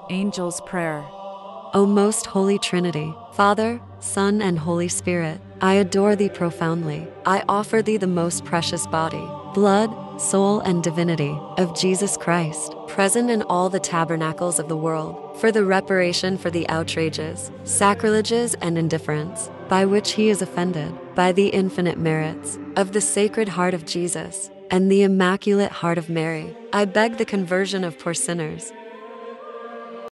Angel's Prayer. O Most Holy Trinity, Father, Son, and Holy Spirit, I adore thee profoundly. I offer thee the most precious body, blood, soul, and divinity of Jesus Christ, present in all the tabernacles of the world, for the reparation for the outrages, sacrileges, and indifference, by which he is offended, by the infinite merits of the Sacred Heart of Jesus and the Immaculate Heart of Mary. I beg the conversion of poor sinners,